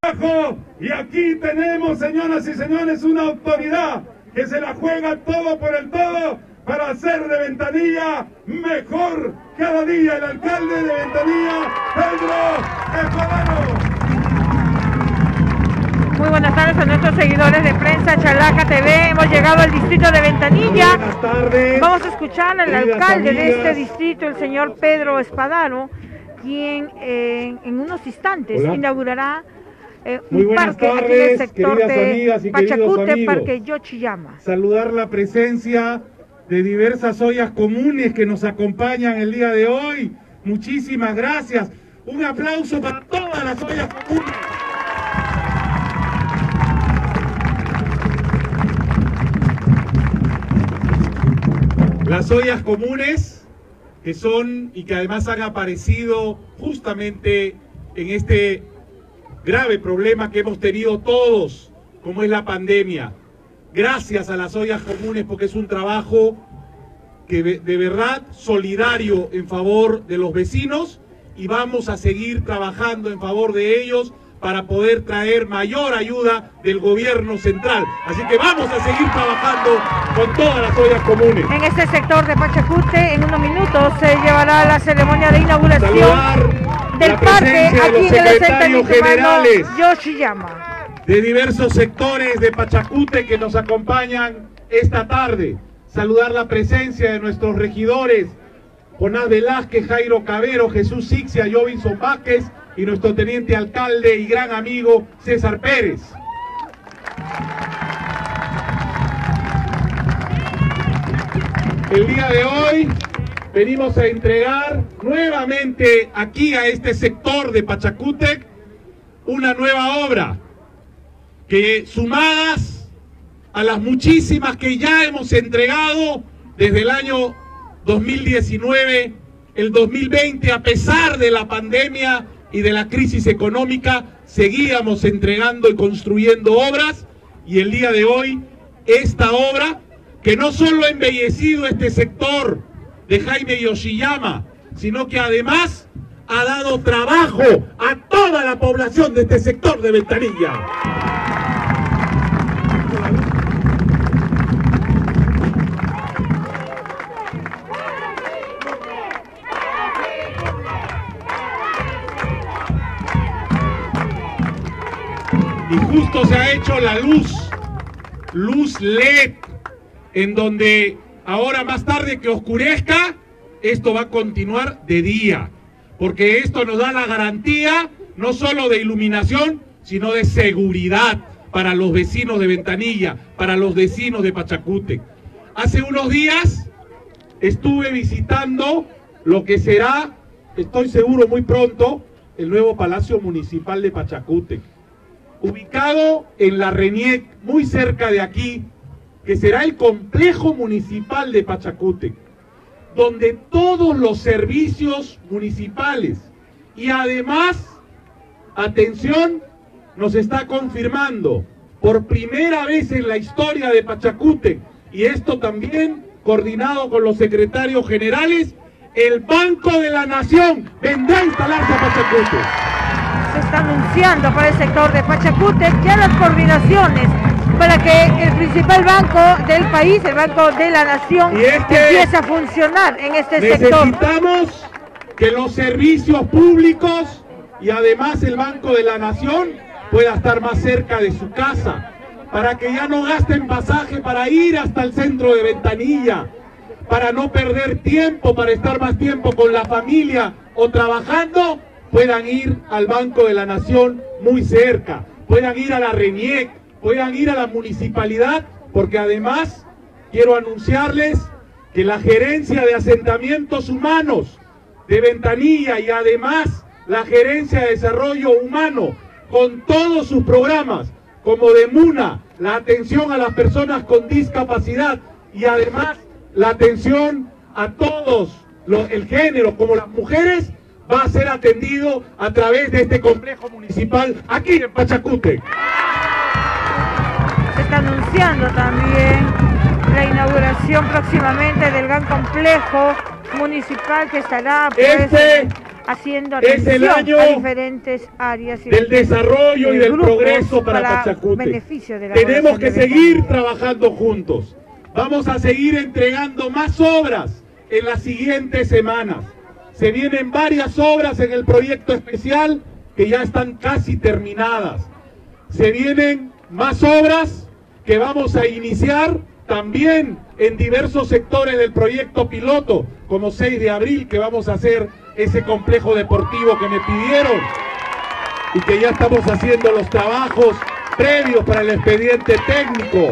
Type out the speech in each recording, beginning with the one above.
Y aquí tenemos, señoras y señores, una autoridad que se la juega todo por el todo para hacer de Ventanilla mejor cada día. El alcalde de Ventanilla, Pedro Espadano. Muy buenas tardes a nuestros seguidores de Prensa Chalaca TV. Hemos llegado al distrito de Ventanilla. Buenas tardes. Vamos a escuchar al alcalde de este distrito, el señor Pedro Espadano, quien en unos instantes inaugurará un parque aquí en el sector de Pachacute, Parque Yochiyama. Saludar la presencia de diversas ollas comunes que nos acompañan el día de hoy. Muchísimas gracias. Un aplauso para todas las ollas comunes. Las ollas comunes que son y que además han aparecido justamente en este grave problema que hemos tenido todos, como es la pandemia. Gracias a las ollas comunes, porque es un trabajo que de verdad solidario en favor de los vecinos, y vamos a seguir trabajando en favor de ellos para poder traer mayor ayuda del gobierno central. Así que vamos a seguir trabajando con todas las ollas comunes. En este sector de Pachacute, en unos minutos se llevará la ceremonia de inauguración del parque aquí en el asentamiento generales Yochiyama, de diversos sectores de Pachacute que nos acompañan esta tarde. Saludar la presencia de nuestros regidores, Jonás Velázquez, Jairo Cabero, Jesús Sixia, Jovinson Vázquez, y nuestro teniente alcalde y gran amigo César Pérez. El día de hoy venimos a entregar nuevamente aquí a este sector de Pachacútec una nueva obra que, sumadas a las muchísimas que ya hemos entregado desde el año 2019, el 2020, a pesar de la pandemia y de la crisis económica, seguíamos entregando y construyendo obras, y el día de hoy esta obra, que no solo ha embellecido este sector de Jaime Yoshiyama, sino que además ha dado trabajo a toda la población de este sector de Ventanilla. Y justo se ha hecho la luz LED, en donde ahora más tarde que oscurezca, esto va a continuar de día, porque esto nos da la garantía no solo de iluminación, sino de seguridad para los vecinos de Ventanilla, para los vecinos de Pachacútec. Hace unos días estuve visitando lo que será, estoy seguro muy pronto, el nuevo Palacio Municipal de Pachacútec, ubicado en la RENIEC, muy cerca de aquí, que será el complejo municipal de Pachacútec, donde todos los servicios municipales y además, atención, nos está confirmando por primera vez en la historia de Pachacútec, y esto también coordinado con los secretarios generales, el Banco de la Nación vendrá a instalarse a Pachacútec. Se está anunciando para el sector de Pachacútec ya las coordinaciones para que el principal banco del país, el Banco de la Nación, empiece a funcionar en este sector. Necesitamos que los servicios públicos y además el Banco de la Nación pueda estar más cerca de su casa, para que ya no gasten pasaje para ir hasta el centro de Ventanilla, para no perder tiempo, para estar más tiempo con la familia o trabajando, puedan ir al Banco de la Nación muy cerca, puedan ir a la RENIEC, puedan ir a la municipalidad, porque además quiero anunciarles que la Gerencia de Asentamientos Humanos de Ventanilla y además la Gerencia de Desarrollo Humano, con todos sus programas, como de MUNA, la atención a las personas con discapacidad y además la atención a todos el género, como las mujeres, va a ser atendido a través de este complejo municipal aquí en Pachacútec. Se está anunciando también la inauguración próximamente del gran complejo municipal que estará... Este haciendo atención a diferentes áreas y del desarrollo y del progreso para Pachacútec. Tenemos que seguir trabajando juntos. Vamos a seguir entregando más obras en las siguientes semanas. Se vienen varias obras en el proyecto especial que ya están casi terminadas. Se vienen más obras que vamos a iniciar también en diversos sectores del proyecto piloto, como 6 de abril, que vamos a hacer ese complejo deportivo que me pidieron y que ya estamos haciendo los trabajos previos para el expediente técnico.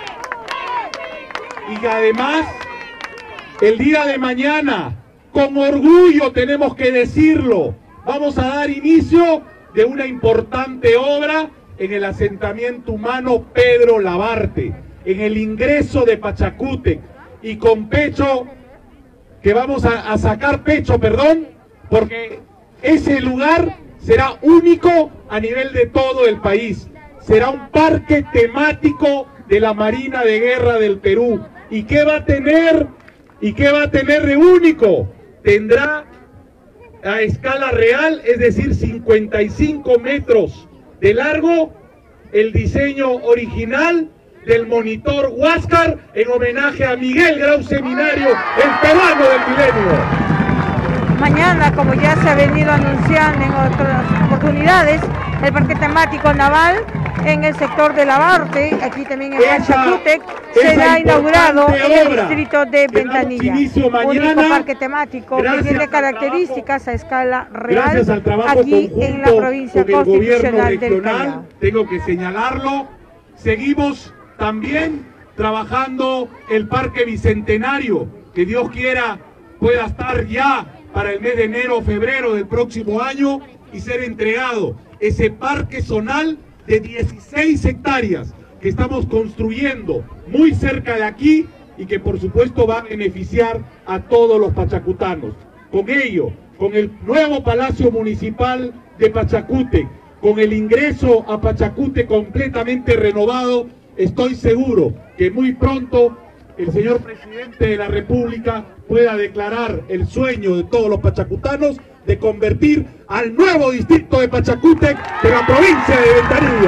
Y además, el día de mañana, con orgullo tenemos que decirlo, vamos a dar inicio de una importante obra en el asentamiento humano Pedro Labarte, en el ingreso de Pachacútec, y con pecho, que vamos a sacar pecho, porque ese lugar será único a nivel de todo el país. Será un parque temático de la Marina de Guerra del Perú. ¿Y qué va a tener? ¿Y qué va a tener de único? Tendrá a escala real, es decir, 55 metros de largo, el diseño original del monitor Huáscar en homenaje a Miguel Grau Seminario, el peruano del milenio. Mañana, como ya se ha venido anunciando en otras oportunidades, el parque temático naval en el sector de Labarte, aquí también en Pachacútec, será inaugurado en el distrito de Ventanilla. Único parque temático que tiene características a escala real aquí en la provincia constitucional del Callao. Tengo que señalarlo. Seguimos también trabajando el parque bicentenario, que Dios quiera pueda estar ya para el mes de enero o febrero del próximo año y ser entregado. Ese parque zonal de 16 hectáreas que estamos construyendo muy cerca de aquí y que por supuesto va a beneficiar a todos los pachacutanos. Con ello, con el nuevo Palacio Municipal de Pachacútec, con el ingreso a Pachacútec completamente renovado, estoy seguro que muy pronto el señor presidente de la República pueda declarar el sueño de todos los pachacutanos de convertir al nuevo distrito de Pachacútec de la provincia de Ventanilla.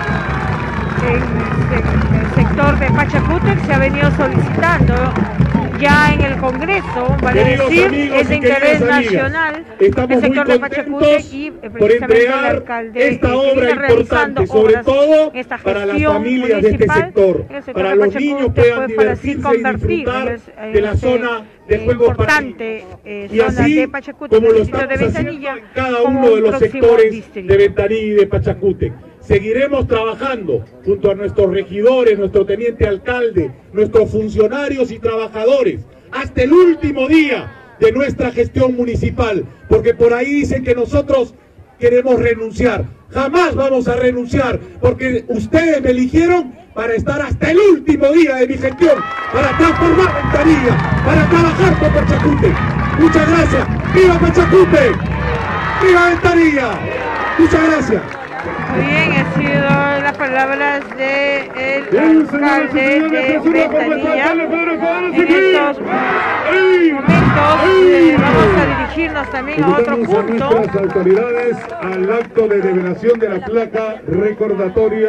En el sector de Pachacútec se ha venido solicitando ya en el Congreso, vale decir, es de interés nacional el sector de Pachacútec y precisamente el alcalde esta obra importante, sobre todo para las familias de este sector, para los niños puedan divertirse y disfrutar de la zona de juegos importante y así como lo estamos haciendo en cada uno de los sectores de Ventanilla y de Pachacútec. Seguiremos trabajando junto a nuestros regidores, nuestro teniente alcalde, nuestros funcionarios y trabajadores, hasta el último día de nuestra gestión municipal, porque por ahí dicen que nosotros queremos renunciar. Jamás vamos a renunciar, porque ustedes me eligieron para estar hasta el último día de mi gestión, para transformar Ventanilla, para trabajar con Pachacútec. Muchas gracias. ¡Viva Pachacútec! ¡Viva Ventanilla! Muchas gracias. Muy bien, han sido las palabras del alcalde de Ventanilla. En estos momentos vamos a dirigirnos también a otro punto. Nuestras autoridades al acto de develación de la placa recordatoria.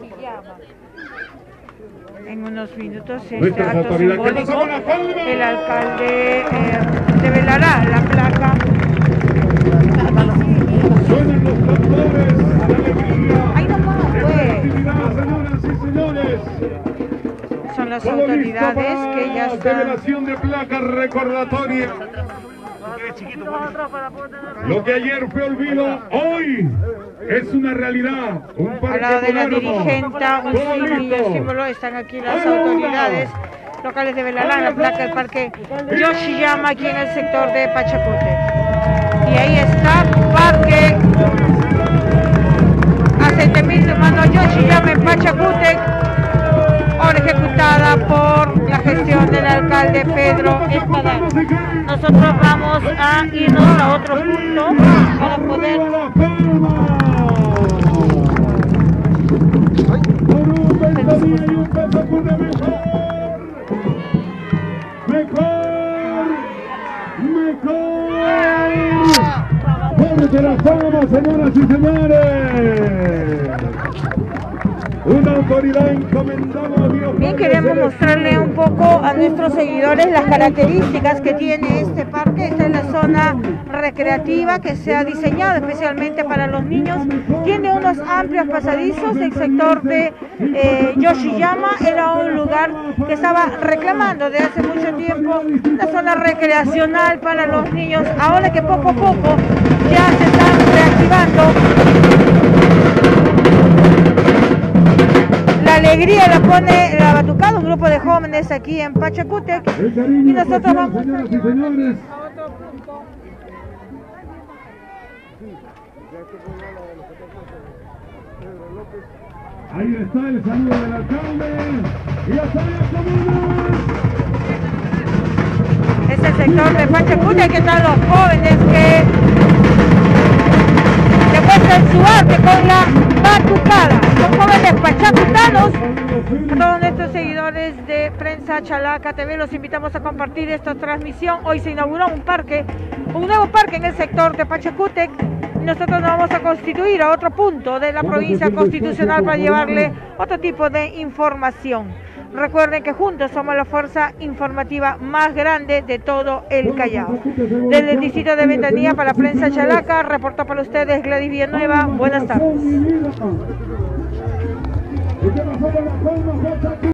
En unos minutos este acto simbólico, el alcalde develará la placa. Suenan los tambores de alegría. Ahí nomás, pues. Señoras y señores. Son las autoridades que ya están. Develación de placa recordatoria. Lo que ayer fue olvido, hoy es una realidad. Al lado de la dirigenta, un símbolo y el símbolo, están aquí las autoridades locales de Velarán, la placa del parque Yoshiyama aquí en el sector de Pachacútec. Y ahí está, parque asentamiento humano Yoshiyama en Pachacútec, obra ejecutada por la gestión del alcalde Pedro Espadaro. Nosotros vamos a irnos a otro punto para poder... Señoras y señores, una autoridad encomendada a Dios. Bien, queremos mostrarle un poco a nuestros seguidores las características que tiene este parque. Esta es la zona recreativa que se ha diseñado especialmente para los niños. Tiene unos amplios pasadizos. El sector de Yoshiyama era un lugar que estaba reclamando desde hace mucho tiempo una zona recreacional para los niños. Ahora que poco a poco ya se están reactivando, la alegría la pone la batucada, un grupo de jóvenes aquí en Pachacútec, y nosotros vamos a otro punto. Ahí está el saludo del alcalde y hasta la comuna. Es el sector de Pachacútec, que están los jóvenes que muestran su arte con la batucada. Son jóvenes pachacutanos. A todos nuestros seguidores de Prensa Chalaca TV los invitamos a compartir esta transmisión. Hoy se inauguró un nuevo parque en el sector de Pachacútec. Nosotros nos vamos a constituir a otro punto de la provincia constitucional para llevarle otro tipo de información. Recuerden que juntos somos la fuerza informativa más grande de todo el Callao. Desde el distrito de Ventanilla para Prensa Chalaca, reportó para ustedes Gladys Villanueva. Buenas tardes.